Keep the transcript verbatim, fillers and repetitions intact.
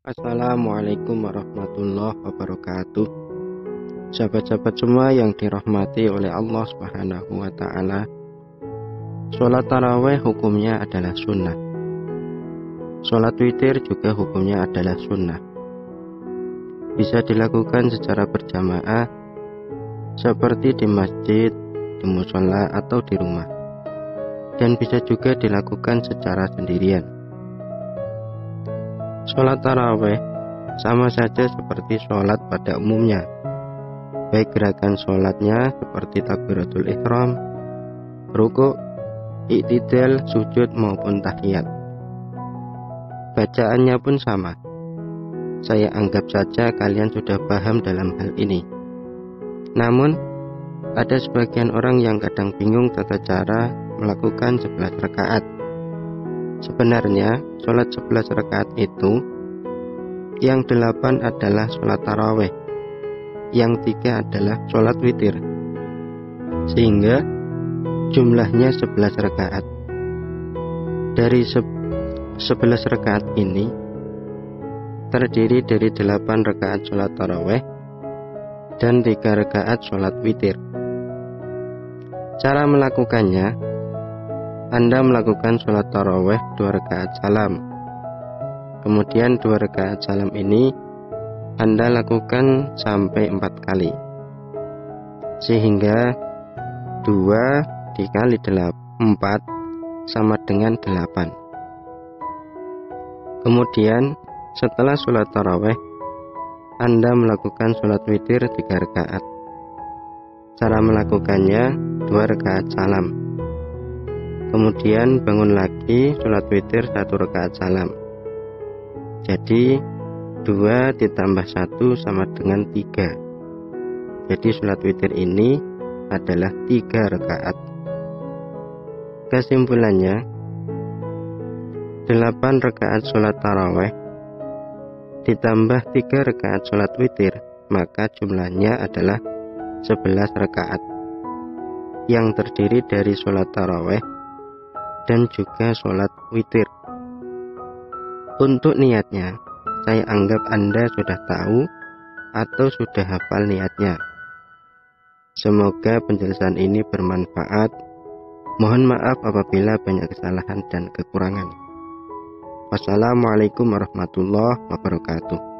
Assalamualaikum warahmatullahi wabarakatuh. Sahabat-sahabat semua yang dirahmati oleh Allah Subhanahu wa Ta'ala, sholat taraweh hukumnya adalah sunnah. Sholat witir juga hukumnya adalah sunnah. Bisa dilakukan secara berjamaah, seperti di masjid, di musola, atau di rumah, dan bisa juga dilakukan secara sendirian. Sholat taraweh sama saja seperti sholat pada umumnya, baik gerakan sholatnya seperti takbiratul ihram, rukuk, i'tidal, sujud maupun tahiyat. Bacaannya pun sama. Saya anggap saja kalian sudah paham dalam hal ini. Namun, ada sebagian orang yang kadang bingung tata cara melakukan sebelas rakaat. Sebenarnya, sholat sebelas rakaat itu, yang delapan adalah sholat taraweh, yang tiga adalah sholat witir, sehingga jumlahnya sebelas rakaat. Dari sebelas rakaat ini, terdiri dari delapan rakaat sholat taraweh dan tiga rakaat sholat witir. Cara melakukannya, Anda melakukan sholat taraweh dua rakaat salam. Kemudian dua rakaat salam ini Anda lakukan sampai empat kali, sehingga dua dikali empat sama dengan delapan. Kemudian setelah sholat taraweh, Anda melakukan sholat witir tiga rakaat. Cara melakukannya, dua rakaat salam. Kemudian bangun lagi sholat witir satu rakaat salam. Jadi dua ditambah satu sama dengan tiga. Jadi sholat witir ini adalah tiga rakaat. Kesimpulannya, delapan rakaat sholat taraweh ditambah tiga rakaat sholat witir, maka jumlahnya adalah sebelas rakaat, yang terdiri dari sholat taraweh dan juga sholat witir. Untuk niatnya, saya anggap Anda sudah tahu atau sudah hafal niatnya. Semoga penjelasan ini bermanfaat. Mohon maaf apabila banyak kesalahan dan kekurangan. Wassalamualaikum warahmatullahi wabarakatuh.